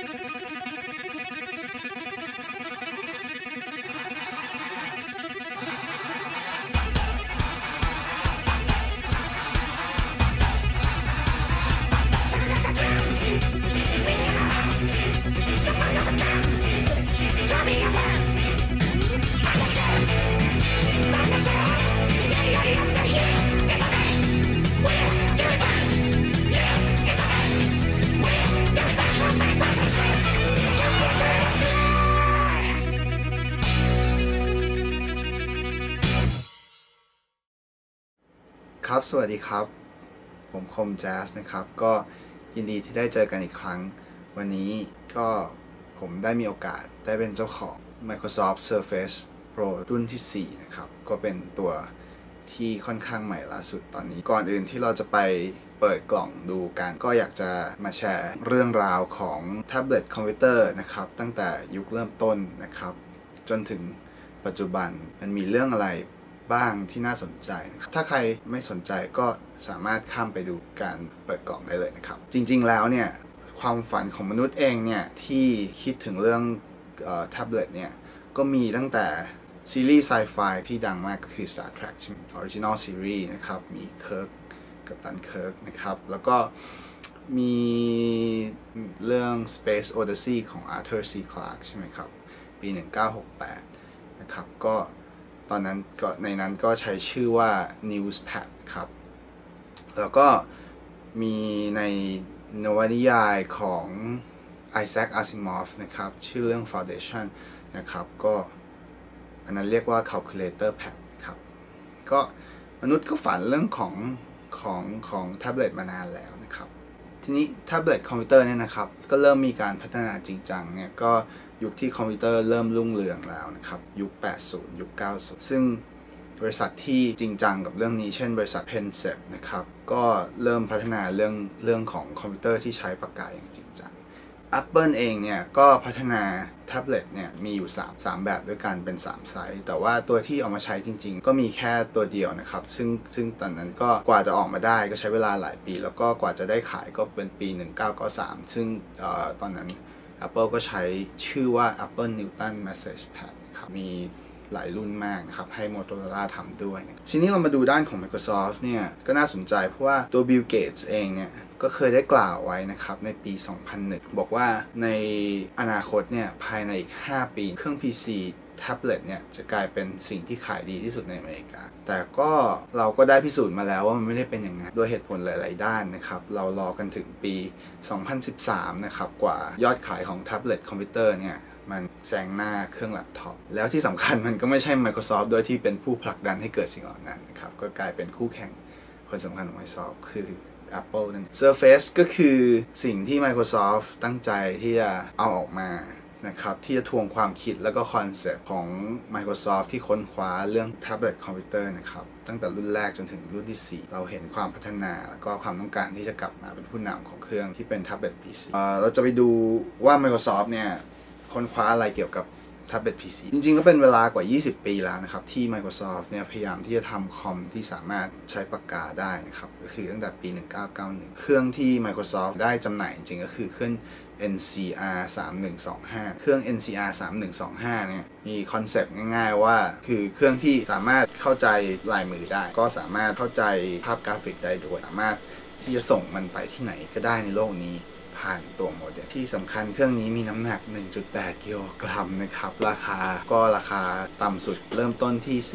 ครับสวัสดีครับผมคมแจ๊สนะครับก็ยินดีที่ได้เจอกันอีกครั้งวันนี้ก็ผมได้มีโอกาสได้เป็นเจ้าของ Microsoft Surface Pro รุ่นที่4นะครับก็เป็นตัวที่ค่อนข้างใหม่ล่าสุดตอนนี้ก่อนอื่นที่เราจะไปเปิดกล่องดูกันก็อยากจะมาแชร์เรื่องราวของแท็บเล็ตคอมพิวเตอร์นะครับตั้งแต่ยุคเริ่มต้นนะครับจนถึงปัจจุบันมันมีเรื่องอะไรบ้างที่น่าสนใจนะครับถ้าใครไม่สนใจก็สามารถข้ามไปดูการเปิดกล่องได้เลยนะครับจริงๆแล้วเนี่ยความฝันของมนุษย์เองเนี่ยที่คิดถึงเรื่องแท็บเล็ตเนี่ยก็มีตั้งแต่ซีรีส์ไซไฟที่ดังมากก็คือ Star Trek Original Series นะครับมีเคิร์กกัปตันเคิร์กนะครับแล้วก็มีเรื่อง Space Odyssey ของ Arthur C. Clarke ใช่ไหมครับปี1968นะครับก็ตอนนั้นก็ในนั้นก็ใช้ชื่อว่า Newspad ครับแล้วก็มีในนวนิยายของ Isaac Asimov นะครับชื่อเรื่อง Foundation นะครับก็อันนั้นเรียกว่า Calculator Pad ครับก็มนุษย์ก็ฝันเรื่องของแท็บเล็ตมานานแล้วนะครับทีนี้แท็บเล็ตคอมพิวเตอร์เนี่ยนะครับก็เริ่มมีการพัฒนาจริงจังเนี่ยก็ยุคที่คอมพิวเตอร์เริ่มรุ่งเรืองแล้วนะครับยุค 80 ยุค 90 ซึ่งบริษัทที่จริงจังกับเรื่องนี้เช่นบริษัท Pencept นะครับก็เริ่มพัฒนาเรื่องของคอมพิวเตอร์ที่ใช้ปากกาอย่างจริงจัง Apple เองเนี่ยก็พัฒนาแท็บเล็ตเนี่ยมีอยู่3แบบด้วยกันเป็น3ไซส์แต่ว่าตัวที่เอามาใช้จริงๆก็มีแค่ตัวเดียวนะครับซึ่งตอนนั้นก็กว่าจะออกมาได้ก็ใช้เวลาหลายปีแล้วก็กว่าจะได้ขายก็เป็นปี 1993 ซึ่งตอนนั้น Apple ก็ใช้ชื่อว่า Apple Newton Message Pad ครับมีหลายรุ่นมากนะครับให้ Motorola ทำด้วยทีนี้เรามาดูด้านของ Microsoft เนี่ยก็น่าสนใจเพราะว่าตัว Bill Gates เองเนี่ยก็เคยได้กล่าวไว้นะครับในปี 2001 บอกว่าในอนาคตเนี่ยภายในอีก 5 ปีเครื่อง PC แท็บเล็ตเนี่ยจะกลายเป็นสิ่งที่ขายดีที่สุดในอเมริกาแต่ก็เราก็ได้พิสูจน์มาแล้วว่ามันไม่ได้เป็นอย่างนั้นด้วยเหตุผลหลายๆด้านนะครับเรารอกันถึงปี 2013 นะครับกว่ายอดขายของแท็บเล็ตคอมพิวเตอร์เนี่ยมันแซงหน้าเครื่องแล็ปท็อปแล้วที่สำคัญมันก็ไม่ใช่ Microsoft โดยที่เป็นผู้ผลักดันให้เกิดสิ่งเหล่านั้นนะครับก็กลายเป็นคู่แข่งคนสำคัญของ Microsoft คือ Apple นั่น Surface ก็คือสิ่งที่ Microsoft ตั้งใจที่จะเอาออกมานะครับที่จะทวงความคิดแล้วก็คอนเซ็ปต์ของ Microsoft ที่ค้นคว้าเรื่องแท็บเล็ตคอมพิวเตอร์นะครับตั้งแต่รุ่นแรกจนถึงรุ่นที่ 4เราเห็นความพัฒนาแล้วก็ความต้องการที่จะกลับมาเป็นผู้นำของเครื่องที่เป็นแท็บเล็ต PC เราจะไปดูว่า Microsoft เนี่ยค้นคว้าอะไรเกี่ยวกับแท็บเล็ต PC จริงๆก็เป็นเวลากว่า 20 ปีแล้วนะครับที่ Microsoft เนี่ยพยายามที่จะทำคอมที่สามารถใช้ปากกาได้นะครับก็คือตั้งแต่ปี 1991 เครื่องที่ Microsoft ได้จำหน่ายจริงๆก็คือเครื่อง NCR 3125 เครื่อง NCR 3125 เนี่ยมีคอนเซปต์ง่ายๆว่าคือเครื่องที่สามารถเข้าใจลายมือได้ก็สามารถเข้าใจภาพกราฟิกได้ด้วยสามารถที่จะส่งมันไปที่ไหนก็ได้ในโลกนี้ผ่านตัวโมเด็มที่สำคัญเครื่องนี้มีน้ำหนัก 1.8 กิโลกรัมนะครับราคาต่ำสุดเริ่มต้นที่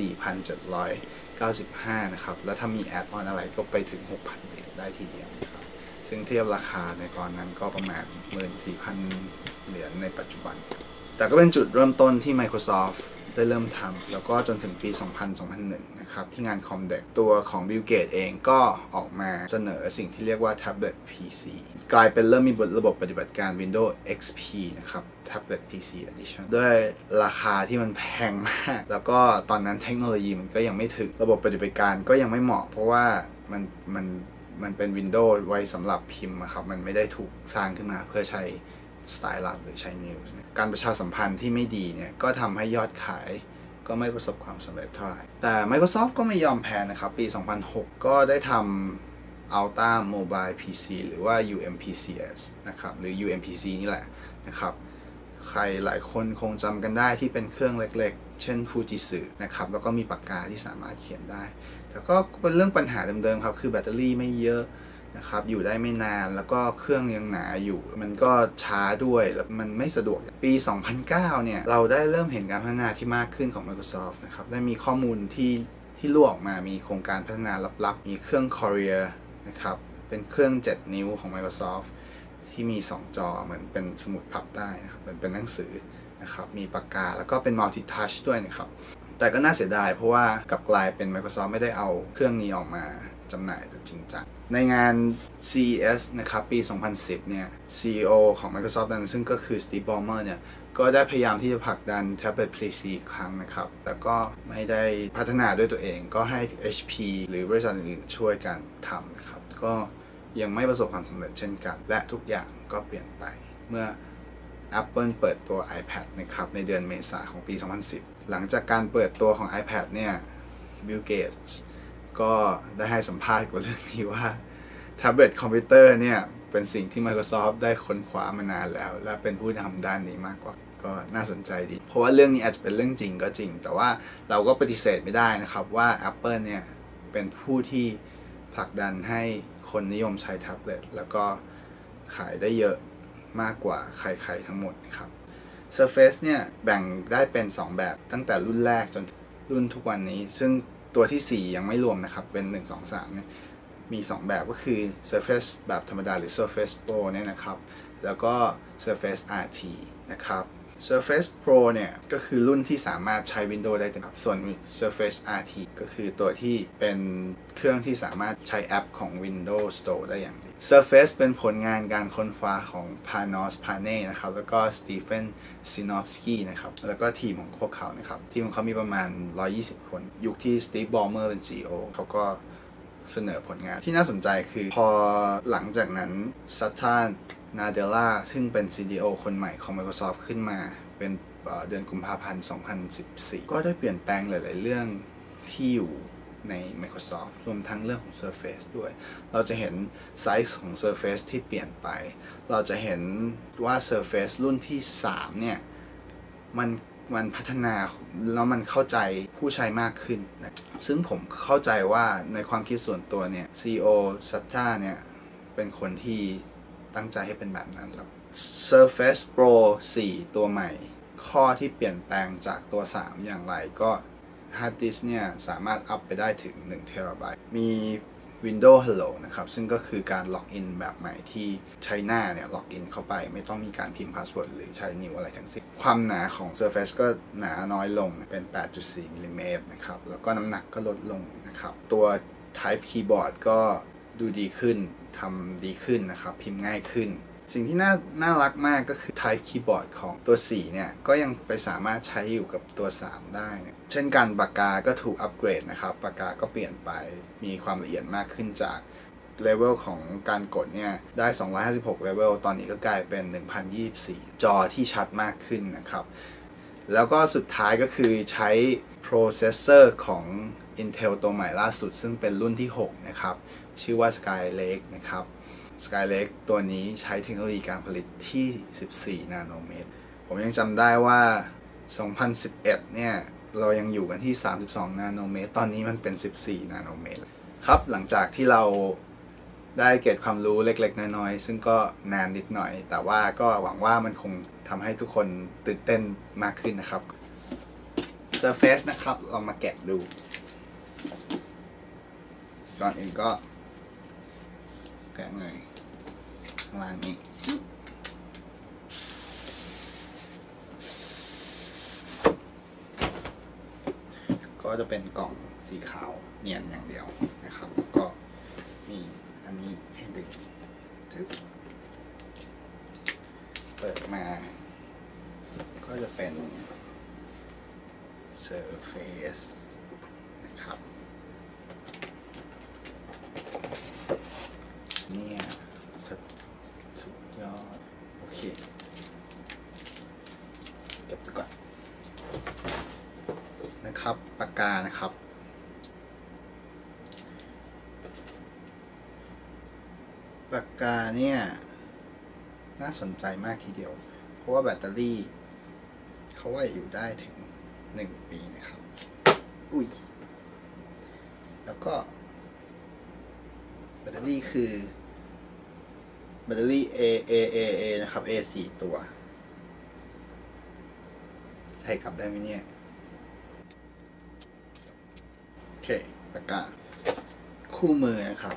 4,795 นะครับแล้วถ้ามีแอดออนอะไรก็ไปถึง 6,000 เหรียญได้ทีเดียวนะครับซึ่งเทียบราคาในตอนนั้นก็ประมาณ 14,000 เหรียญในปัจจุบันแต่ก็เป็นจุดเริ่มต้นที่ Microsoft ได้เริ่มทำแล้วก็จนถึงปี 2001 นะครับที่งาน Comdex ตัวของ Bill Gates เองก็ออกมาเสนอสิ่งที่เรียกว่า Tablet PC กลายเป็นเริ่มมีระบบปฏิบัติการ Windows XP นะครับ Tablet PC Edition ด้วยราคาที่มันแพงมากแล้วก็ตอนนั้นเทคโนโลยีมันก็ยังไม่ถึงระบบปฏิบัติการก็ยังไม่เหมาะเพราะว่ามันเป็น Windows ไว้สำหรับพิมพ์ครับมันไม่ได้ถูกสร้างขึ้นมาเพื่อใช้สไตลัสหรือใช้นิ้วการประชาสัมพันธ์ที่ไม่ดีเนี่ยก็ทำให้ยอดขายก็ไม่ประสบความสำเร็จเท่าไหร่แต่ Microsoft ก็ไม่ยอมแพ้นะครับปี 2006 ก็ได้ทำ Ultra Mobile PC หรือว่า UMPCS นะครับหรือ UMPC นี่แหละนะครับใครหลายคนคงจำกันได้ที่เป็นเครื่องเล็กๆเช่นฟูจิสึนะครับแล้วก็มีปากกาที่สามารถเขียนได้แต่ก็เป็นเรื่องปัญหาเดิมๆครับคือแบตเตอรี่ไม่เยอะนะครับอยู่ได้ไม่นานแล้วก็เครื่องยังหนาอยู่มันก็ช้าด้วยแล้วมันไม่สะดวกปี 2009 เนี่ยเราได้เริ่มเห็นการพัฒนาที่มากขึ้นของ Microsoft นะครับได้มีข้อมูลที่รั่วออกมามีโครงการพัฒนาลับๆมีเครื่อง Courier นะครับเป็นเครื่อง 7 นิ้วของ Microsoft ที่มี 2 จอเหมือนเป็นสมุดพับได้นะครับเป็นหนังสือนะครับมีปากกาแล้วก็เป็น Multi Touch ด้วยนะครับแต่ก็น่าเสียดายเพราะว่ากลับกลายเป็น Microsoft ไม่ได้เอาเครื่องนี้ออกมาจำหน่ายจริงจังในงาน CES นะครับปี 2010 เนี่ย CEO ของ Microsoft นั้นซึ่งก็คือ Steve Ballmer เนี่ยก็ได้พยายามที่จะผลักดัน Tablet PC อีกครั้งนะครับแต่ก็ไม่ได้พัฒนาด้วยตัวเองก็ให้ HP หรือบริษัทอื่นช่วยกันทำนะครับก็ยังไม่ประสบความสำเร็จเช่นกันและทุกอย่างก็เปลี่ยนไปเมื่อ Apple เปิดตัว iPad นะครับในเดือนเมษายนของปี 2010 หลังจากการเปิดตัวของ iPad เนี่ย Bill Gates ก็ได้ให้สัมภาษณ์กับเรื่องนี้ว่า Tablet คอมพิวเตอร์เนี่ยเป็นสิ่งที่ Microsoft ได้ค้นคว้ามานานแล้วและเป็นผู้ทำด้านนี้มากกว่าก็น่าสนใจดีเพราะว่าเรื่องนี้อาจจะเป็นเรื่องจริงก็จริงแต่ว่าเราก็ปฏิเสธไม่ได้นะครับว่า Apple เนี่ยเป็นผู้ที่ผลักดันให้คนนิยมใช้แท็บเล็ตแล้วก็ขายได้เยอะมากกว่าใครๆทั้งหมดนะครับ Surface เนี่ยแบ่งได้เป็น 2 แบบตั้งแต่รุ่นแรกจนรุ่นทุกวันนี้ซึ่งตัวที่ 4 ยังไม่รวมนะครับเป็น 1 2 3 เนี่ยมี 2 แบบก็คือ Surface แบบธรรมดาหรือ Surface Pro เนี่ยนะครับแล้วก็ Surface RT นะครับ Surface Pro เนี่ยก็คือรุ่นที่สามารถใช้ Windows ได้เต็มส่วน Surface RT ก็คือตัวที่เป็นเครื่องที่สามารถใช้แอปของ Windows Store ได้อย่างดี Surface เป็นผลงานการค้นคว้าของ Panos Panay นะครับแล้วก็ Stephen Sinofsky นะครับแล้วก็ทีมของพวกเขานะครับทีมของเขามีประมาณ 120 คนยุคที่ Steve Ballmer เป็น CEO เขาก็เสนอผลงานที่น่าสนใจคือพอหลังจากนั้น Satya Nadella ซึ่งเป็น CDO คนใหม่ของ Microsoft ขึ้นมาเป็นเดือนกุมภาพันธ์ 2014 ก็ได้เปลี่ยนแปลงหลาย ๆ เรื่องที่อยู่ใน Microsoft รวมทั้งเรื่องของ Surface ด้วยเราจะเห็นไซส์ของ Surface ที่เปลี่ยนไปเราจะเห็นว่า Surface รุ่นที่ 3 เนี่ยมันพัฒนาแล้วมันเข้าใจผู้ใช้มากขึ้นนะซึ่งผมเข้าใจว่าในความคิดส่วนตัวเนี่ย CEO Satya เนี่ยเป็นคนที่ตั้งใจให้เป็นแบบนั้นแล้ว Surface Pro 4 ตัวใหม่ข้อที่เปลี่ยนแปลงจากตัว 3 อย่างไรก็ Hard Disk เนี่ยสามารถอัพไปได้ถึง1 TB มี Windows Hello นะครับซึ่งก็คือการล็อกอินแบบใหม่ที่ใช้หน้าเนี่ยล็อกอินเข้าไปไม่ต้องมีการพิมพ์พาสเวิร์ดหรือใช้นิ้วอะไรทั้งสิ้นความหนาของ Surface ก็หนาน้อยลงเป็น 8.4 มิลลิเมตรนะครับแล้วก็น้ำหนักก็ลดลงนะครับตัว Type Keyboard ก็ดูดีขึ้นทำดีขึ้นนะครับพิมพ์ง่ายขึ้นสิ่งที่น่ารักมากก็คือ Type Keyboard ของตัว 4 เนี่ยก็ยังไปสามารถใช้อยู่กับตัว 3 ได้เช่นกันปากกาก็ถูกอัปเกรดนะครับปากกาก็เปลี่ยนไปมีความละเอียดมากขึ้นจากเลเวลของการกดเนี่ยได้256เลเวลตอนนี้ก็กลายเป็น1024จอที่ชัดมากขึ้นนะครับแล้วก็สุดท้ายก็คือใช้ processor ของ Intel ตัวใหม่ล่าสุดซึ่งเป็นรุ่นที่ 6 นะครับชื่อว่า Skylake นะครับ Skylake ตัวนี้ใช้เทคโนโลยีการผลิตที่14นาโนเมตรผมยังจำได้ว่า 2011 เนี่ยเรายังอยู่กันที่32นาโนเมตรตอนนี้มันเป็น14นาโนเมตรครับหลังจากที่เราได้เก็บความรู้เล็กๆน้อยๆซึ่งก็นานนิดหน่อยแต่ว่าก็หวังว่ามันคงทำให้ทุกคนตื่นเต้นมากขึ้นนะครับ Surface นะครับเรามาแกะดูก่อนอื่นก็แกะเลยข้างล่างนี้ก็จะเป็นกล่องสีขาวเนียนอย่างเดียวนะครับก็มีอันนี้ให้ดึงเปิดมาก็จะเป็น Surface นะครับเนี่ยสุดยอดโอเคเก็บไปก่อนนะครับปากกานะครับปากกาเนี่ยน่าสนใจมากทีเดียวเพราะว่าแบตเตอรี่เขาว่าอยู่ได้ถึง1 ปีนะครับอุ้ยแล้วก็แบตเตอรี่คือแบตเตอรี่ AAA นะครับ A 4 ตัวใช้กลับได้ไหมเนี่ยโอเคประกาศคู่มือนะครับ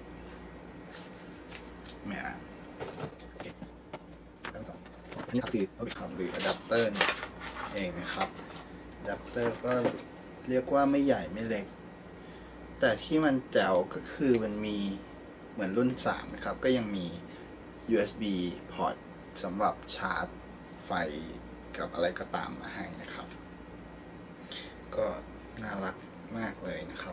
ไม่อ่านโอเคแล้วก่อนอันนี้คือเอาไปทำหรืออะแดปเตอร์เองนะครับอะแดปเตอร์ก็เรียกว่าไม่ใหญ่ไม่เล็กแต่ที่มันแจ๋วก็คือมันมีเหมือนรุ่น3นะครับก็ยังมี USB พอร์ตสำหรับชาร์จไฟกับอะไรก็ตามมาให้นะครับก็น่ารักมากเลยนะครับ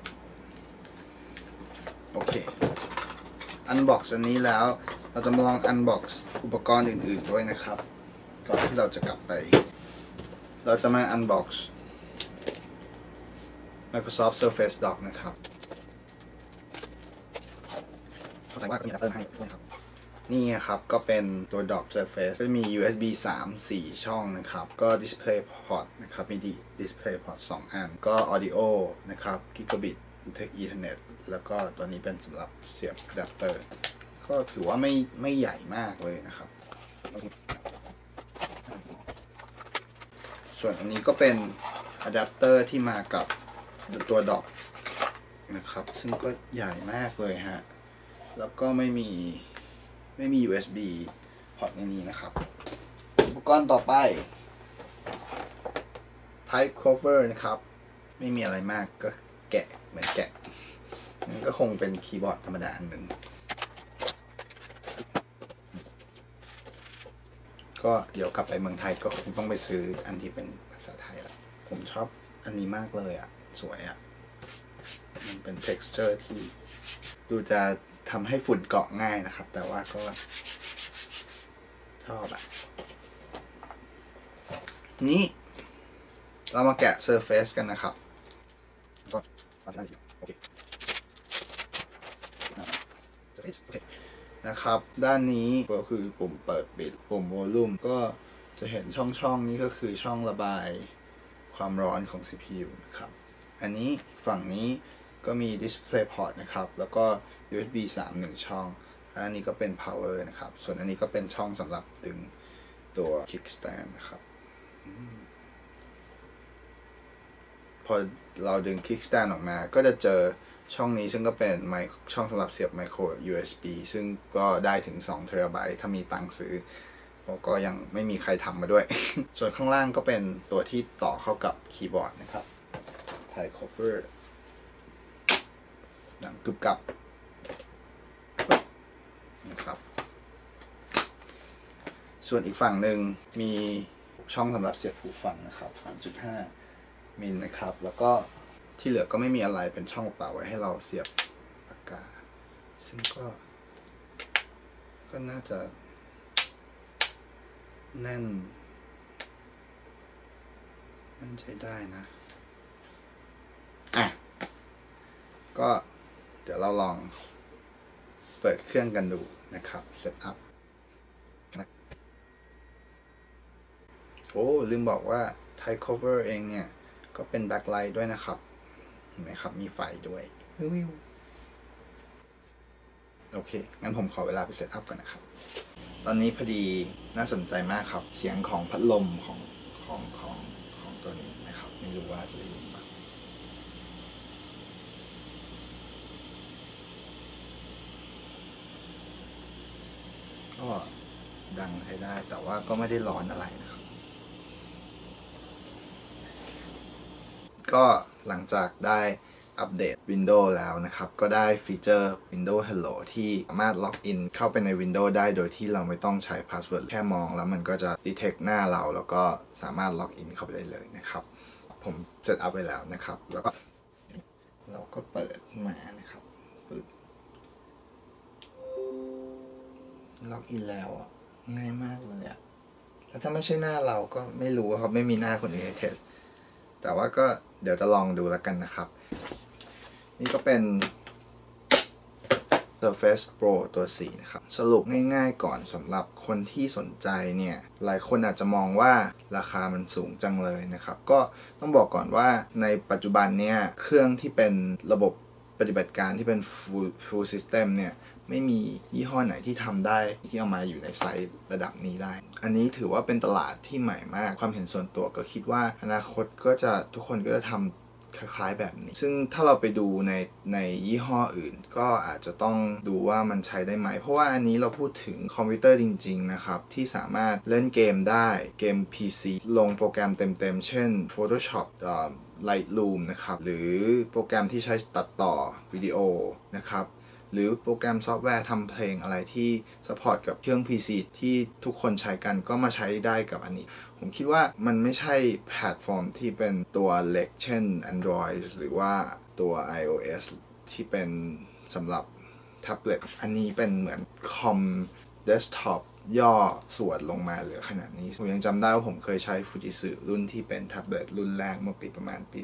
โอเคอันบ็อกซ์อันนี้แล้วเราจะมาลองอันบ็อกซ์อุปกรณ์อื่นๆด้วยนะครับก่อนที่เราจะกลับไปเราจะมาอันบ็อกซ์ Microsoft Surface Dock นะครับเข้าใจว่าก็มีอะแดปเตอร์ให้ด้วยครับนี่ครับก็เป็นตัว Dock Surface ก็มี USB 4 ช่องนะครับก็ Display Port นะครับมี Display Port 2 อันก็ Audio นะครับ Gigabit Ethernet แล้วก็ตัวนี้เป็นสำหรับเสียบอะแดปเตอร์ก็ถือว่าไม่ใหญ่มากเลยนะครับส่วนอันนี้ก็เป็นอะแดปเตอร์ที่มากับตัวดอกนะครับซึ่งก็ใหญ่มากเลยฮะแล้วก็ไม่มี USB พอร์ตในนี้นะครับอุปกรณ์ต่อไป Type Cover นะครับไม่มีอะไรมากก็แกะเหมือนแกะมันก็คงเป็นคีย์บอร์ดธรรมดาอันหนึ่งก็เดี๋ยวกลับไปเมืองไทยก็คงต้องไปซื้ออันที่เป็นภาษาไทยละผมชอบอันนี้มากเลยอ่ะสวยอ่ะมันเป็น texture ที่ดูจะทำให้ฝุ่นเกาะง่ายนะครับแต่ว่าก็ชอบอ่ะนี้เรามาแกะ Surface กันนะครับก็ปัดได้โอเคโอเคนะครับด้านนี้ก็คือปุ่มเปิดปิดปุ่ม Volume ก็จะเห็นช่องนี้ก็คือช่องระบายความร้อนของ CPU นะครับอันนี้ฝั่งนี้ก็มี Display Port นะครับแล้วก็ USB 3 1 ช่องอันนี้ก็เป็น Power นะครับส่วนอันนี้ก็เป็นช่องสำหรับดึงตัว Kickstand นะครับพอเราดึง Kickstand ออกมาก็จะเจอช่องนี้ซึ่งก็เป็นช่องสำหรับเสียบ Micro USB ซึ่งก็ได้ถึง2 TB ถ้ามีตังค์ซื้อก็ยังไม่มีใครทำมาด้วย ส่วนข้างล่างก็เป็นตัวที่ต่อเข้ากับคีย์บอร์ดนะครับ Type Cover ดังกึบกับนะครับส่วนอีกฝั่งหนึ่งมีช่องสำหรับเสียบหูฟังนะครับ 3.5 มิลนะครับแล้วก็ที่เหลือก็ไม่มีอะไรเป็นช่องเปล่าไว้ให้เราเสียบปากกาซึ่งก็น่าจะแน่นใช้ได้นะก็เดี๋ยวเราลองเปิดเครื่องกันดูนะครับเซตอัพโอ้ลืมบอกว่า Type Cover เองเนี่ยก็เป็น Backlight ด้วยนะครับเห็นไหมครับมีไฟด้วยโอเคงั้นผมขอเวลาไปเซตอัพก่อนนะครับตอนนี้พอดีน่าสนใจมากครับเสียงของพัดลมของตัวนี้นะครับไม่รู้ว่าจะได้ยินบ้างก็ดังใช้ได้แต่ว่าก็ไม่ได้ร้อนอะไรนะครับก็หลังจากได้อัปเดต Windows แล้วนะครับก็ได้ฟีเจอร์ Windows Hello ที่สามารถล็อกอินเข้าไปใน Windows ได้โดยที่เราไม่ต้องใช้พาสเวิร์ดแค่มองแล้วมันก็จะ detect หน้าเราแล้วก็สามารถล็อกอินเข้าไปได้เลยนะครับผมเซตอัพไว้แล้วนะครับแล้วก็เราก็เปิดมานะครับปึ๊บล็อกอินแล้วอ่ะง่ายมากเลยอ่ะแล้วถ้าไม่ใช่หน้าเราก็ไม่รู้ครับไม่มีหน้าคนอื่นให้เทสแต่ว่าก็เดี๋ยวจะลองดูแล้วกันนะครับนี่ก็เป็น Surface Pro ตัว 4 นะครับสรุปง่ายๆก่อนสำหรับคนที่สนใจเนี่ยหลายคนอาจจะมองว่าราคามันสูงจังเลยนะครับก็ต้องบอกก่อนว่าในปัจจุบันเนี่ยเครื่องที่เป็นระบบปฏิบัติการที่เป็น full system เนี่ยไม่มียี่ห้อไหนที่ทำได้ที่เอามาอยู่ในไซส์ระดับนี้ได้อันนี้ถือว่าเป็นตลาดที่ใหม่มากความเห็นส่วนตัวก็คิดว่าอนาคตก็จะทุกคนก็จะทำคล้ายๆแบบนี้ซึ่งถ้าเราไปดูในยี่ห้ออื่นก็อาจจะต้องดูว่ามันใช้ได้ไหมเพราะว่าอันนี้เราพูดถึงคอมพิวเตอร์จริงๆนะครับที่สามารถเล่นเกมได้เกม PC ลงโปรแกรมเต็มๆเช่น Photoshop Lightroom นะครับหรือโปรแกรมที่ใช้ตัดต่อวิดีโอนะครับหรือโปรแกรมซอฟต์แวร์ทำเพลงอะไรที่ซัพพอร์ตกับเครื่อง PC ที่ทุกคนใช้กันก็มาใช้ได้กับอันนี้ผมคิดว่ามันไม่ใช่แพลตฟอร์มที่เป็นตัวเล็กเช่น Android หรือว่าตัว iOS ที่เป็นสำหรับแท็บเล็ตอันนี้เป็นเหมือนคอมเดสก์ท็อปย่อส่วนลงมาเหลือขนาดนี้ผมยังจำได้ว่าผมเคยใช้ Fujitsu รุ่นที่เป็นแท็บเล็ตรุ่นแรกเมื่อปีประมาณปี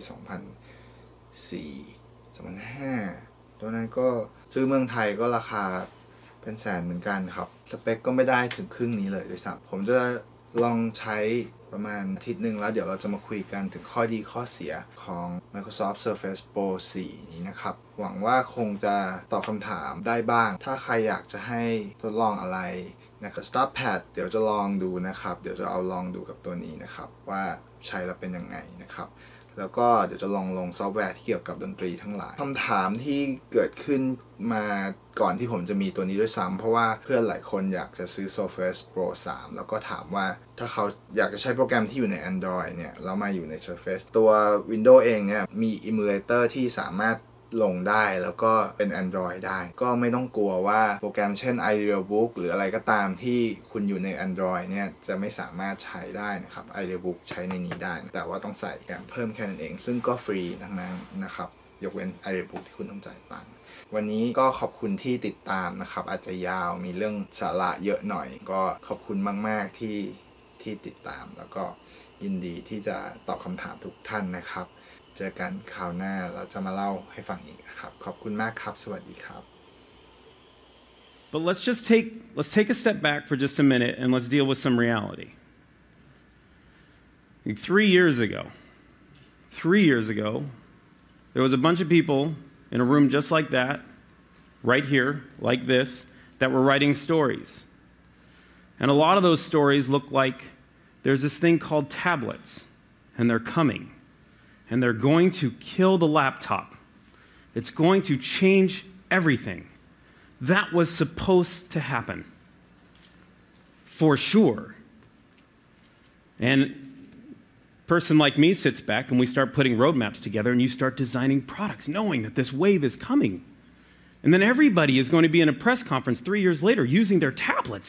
2004 2005 ตัวนั้นก็ซื้อเมืองไทยก็ราคาเป็นแสนเหมือนกันครับสเปคก็ไม่ได้ถึงครึ่งนี้เลยด้วยซ้ำผมจะลองใช้ประมาณอาทิตย์หนึ่งแล้วเดี๋ยวเราจะมาคุยกันถึงข้อดีข้อเสียของ Microsoft Surface Pro 4 นี้นะครับหวังว่าคงจะตอบคำถามได้บ้างถ้าใครอยากจะให้ทดลองอะไรนะครับ Start Pad เดี๋ยวจะลองดูนะครับเดี๋ยวจะเอาลองดูกับตัวนี้นะครับว่าใช้แล้วเป็นยังไงนะครับแล้วก็เดี๋ยวจะลงซอฟต์แวร์ที่เกี่ยวกับดนตรีทั้งหลายคำถามที่เกิดขึ้นมาก่อนที่ผมจะมีตัวนี้ด้วยซ้ำเพราะว่าเพื่อนหลายคนอยากจะซื้อ Surface Pro 3 แล้วก็ถามว่าถ้าเขาอยากจะใช้โปรแกรมที่อยู่ใน Android เนี่ยแล้วมาอยู่ใน Surface ตัว Windows เองเนี่ยมี Emulator ที่สามารถลงได้แล้วก็เป็น Android ได้ก็ไม่ต้องกลัวว่าโปรแกรมเช่น iRealBook หรืออะไรก็ตามที่คุณอยู่ใน Android เนี่ยจะไม่สามารถใช้ได้นะครับ iRealBook ใช้ในนี้ได้แต่ว่าต้องใส่แอมเพิ่มแค่นั้นเองซึ่งก็ฟรีทั้งนั้นนะครับยกเว้น iRealBook ที่คุณต้องจ่ายตังค์วันนี้ก็ขอบคุณที่ติดตามนะครับอาจจะยาวมีเรื่องสาระเยอะหน่อยก็ขอบคุณมากๆที่ติดตามแล้วก็ยินดีที่จะตอบคำถามทุกท่านนะครับเจอกันคราวหน้าเราจะมาเล่าให้ฟังอีกนะครับขอบคุณมากครับสวัสดีครับ But let's take a step back for just a minute and let's deal with some reality. 3 years ago, there was a bunch of people in a room just like that, right here, like this, that were writing stories. And a lot of those stories look like there's this thing called tablets, and they're coming. And they're going to kill the laptop. It's going to change everything. That was supposed to happen. For sure. And a person like me sits back and we start putting roadmaps together and you start designing products knowing that this wave is coming. And then everybody is going to be in a press conference 3 years later using their tablets.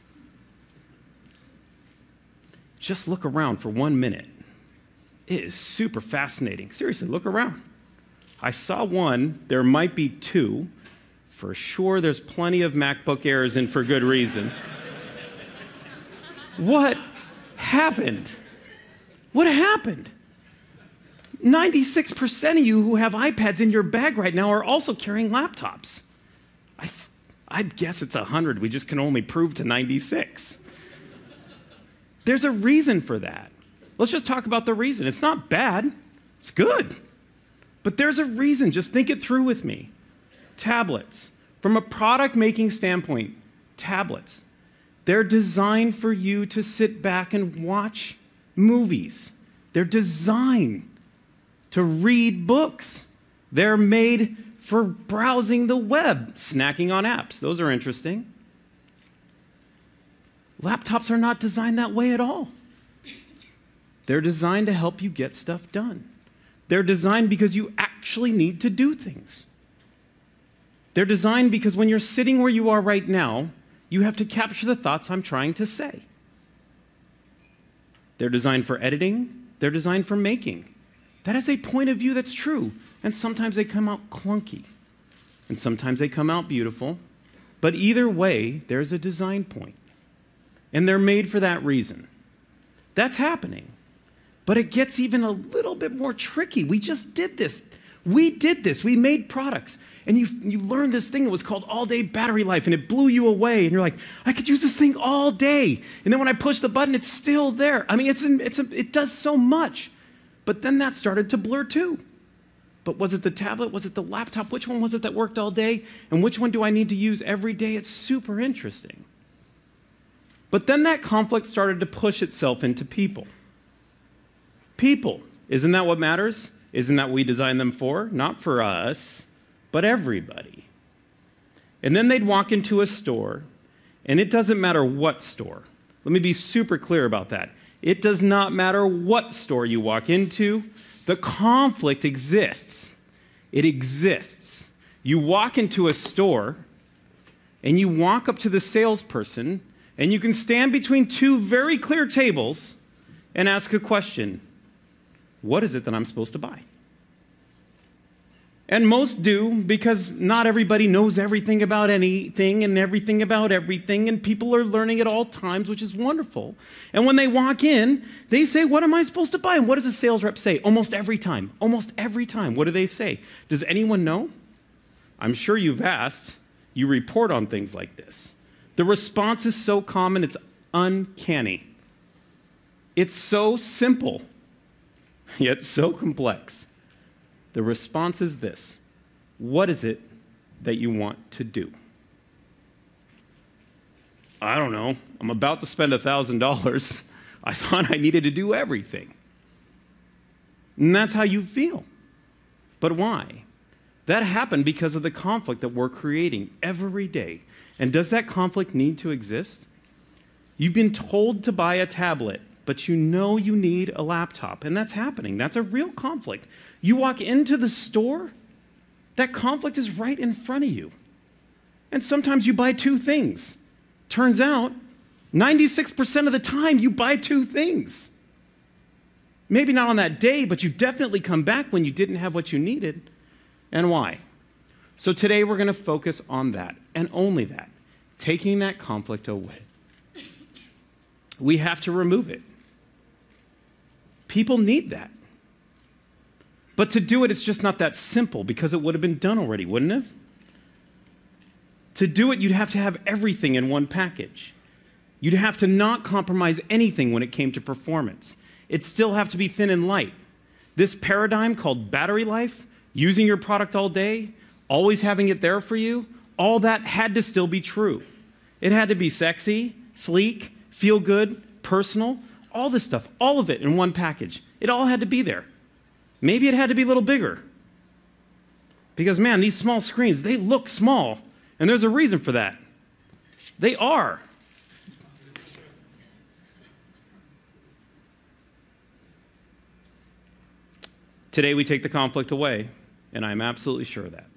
Just look around for 1 minute. It is super fascinating. Seriously, look around. I saw one. There might be two. For sure, there's plenty of MacBook Airs in for good reason. What happened? What happened? 96% of you who have iPads in your bag right now are also carrying laptops. I'd guess it's 100. We just can only prove to 96. There's a reason for that. Let's just talk about the reason. It's not bad. It's good. But there's a reason. Just think it through with me. Tablets. From a product-making standpoint, tablets. They're designed for you to sit back and watch movies. They're designed to read books. They're made for browsing the web, snacking on apps. Those are interesting. Laptops are not designed that way at all. They're designed to help you get stuff done. They're designed because you actually need to do things. They're designed because when you're sitting where you are right now, you have to capture the thoughts I'm trying to say. They're designed for editing. They're designed for making. That is a point of view that's true. And sometimes they come out clunky. And sometimes they come out beautiful. But either way, there's a design point. And they're made for that reason. That's happening. But it gets even a little bit more tricky. We just did this. We did this. We made products. And you learned this thing that was called all-day battery life, and it blew you away. And you're like, I could use this thing all day. And then when I push the button, it's still there. I mean, it does so much. But then that started to blur too. But was it the tablet? Was it the laptop? Which one was it that worked all day? And which one do I need to use every day? It's super interesting. But then that conflict started to push itself into people. People. Isn't that what matters? Isn't that what we designed them for? Not for us, but everybody. And then they'd walk into a store, and it doesn't matter what store. Let me be super clear about that. It does not matter what store you walk into. The conflict exists. It exists. You walk into a store, and you walk up to the salesperson, and you can stand between two very clear tables and ask a question. What is it that I'm supposed to buy? And most do, because not everybody knows everything about anything and everything about everything, and people are learning at all times, which is wonderful. And when they walk in, they say, what am I supposed to buy? And what does a sales rep say? Almost every time. Almost every time. What do they say? Does anyone know? I'm sure you've asked. You report on things like this. The response is so common, it's uncanny. It's so simple, yet so complex. The response is this. What is it that you want to do? I don't know. I'm about to spend $1,000. I thought I needed to do everything. And that's how you feel. But why? That happened because of the conflict that we're creating every day. And does that conflict need to exist? You've been told to buy a tablet, but you know you need a laptop, and that's happening. That's a real conflict. You walk into the store, that conflict is right in front of you. And sometimes you buy two things. Turns out, 96% of the time, you buy two things. Maybe not on that day, but you definitely come back when you didn't have what you needed. And why? So today we're going to focus on that, and only that, taking that conflict away. We have to remove it. People need that. But to do it, it's just not that simple, because it would have been done already, wouldn't it? To do it, you'd have to have everything in one package. You'd have to not compromise anything when it came to performance. It'd still have to be thin and light. This paradigm called battery life, using your product all day, always having it there for you, all that had to still be true. It had to be sexy, sleek, feel good, personal, all this stuff, all of it in one package. It all had to be there. Maybe it had to be a little bigger. Because, man, these small screens, they look small, and there's a reason for that. They are. Today we take the conflict away, and I'm absolutely sure of that.